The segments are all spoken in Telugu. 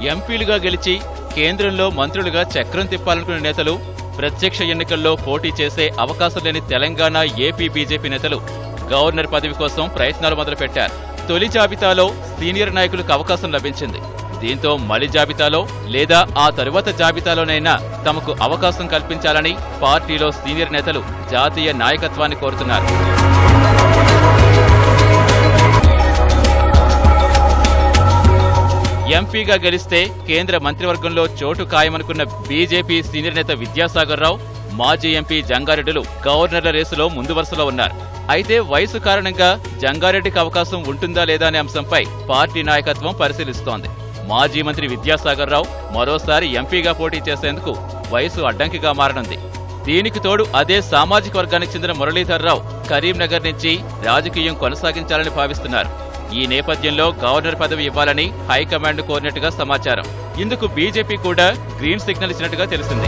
ఎంపీలుగా గెలిచి కేంద్రంలో మంత్రులుగా చక్రం తిప్పాలనుకునే నేతలు ప్రత్యక్ష ఎన్నికల్లో పోటీ చేసే అవకాశం లేని తెలంగాణ, ఏపీ బీజేపీ నేతలు గవర్నర్ పదవి కోసం ప్రయత్నాలు మొదలుపెట్టారు. తొలి జాబితాలో సీనియర్ నాయకులకు అవకాశం లభించింది. దీంతో మలి జాబితాలో లేదా ఆ తరువాత జాబితాలోనైనా తమకు అవకాశం కల్పించాలని పార్టీలో సీనియర్ నేతలు జాతీయ నాయకత్వాన్ని కోరుతున్నారు. ఎంపీగా గెలిస్తే కేంద్ర మంత్రివర్గంలో చోటు ఖాయమనుకున్న బీజేపీ సీనియర్ నేత విద్యాసాగర్ రావు, మాజీ ఎంపీ జంగారెడ్డిలు గవర్నర్ల రేసులో ముందు వరుసలో ఉన్నారు. అయితే వయసు కారణంగా జంగారెడ్డికి అవకాశం ఉంటుందా లేదా అనే అంశంపై పార్టీ నాయకత్వం పరిశీలిస్తోంది. మాజీ మంత్రి విద్యాసాగర్ రావు మరోసారి ఎంపీగా పోటీ చేసేందుకు వయసు అడ్డంకిగా మారనుంది. దీనికి తోడు అదే సామాజిక వర్గానికి చెందిన మురళీధర్ రావు కరీంనగర్ నుంచి రాజకీయం కొనసాగించాలని భావిస్తున్నారు. ఈ నేపథ్యంలో గవర్నర్ పదవి ఇవ్వాలని హైకమాండ్ కోరినట్టుగా సమాచారం. ఇందుకు బీజేపీ కూడా గ్రీన్ సిగ్నల్ ఇచ్చినట్టుగా తెలిసింది.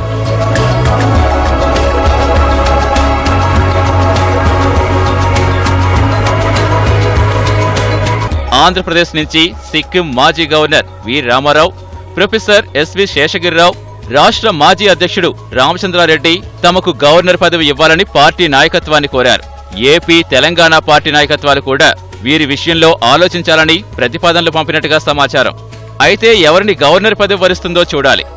ఆంధ్రప్రదేశ్ నుంచి సిక్కిం మాజీ గవర్నర్ వి రామారావు, ప్రొఫెసర్ ఎస్వి శేషగిరిరావు, రాష్ట్ర మాజీ అధ్యక్షుడు రామచంద్రారెడ్డి తమకు గవర్నర్ పదవి ఇవ్వాలని పార్టీ నాయకత్వాన్ని కోరారు. ఏపీ, తెలంగాణ పార్టీ నాయకత్వాలు కూడా వీరి విషయంలో ఆలోచించాలని ప్రతిపాదనలు పంపినట్టుగా సమాచారం. అయితే ఎవరిని గవర్నర్ పదవి వరిస్తుందో చూడాలి.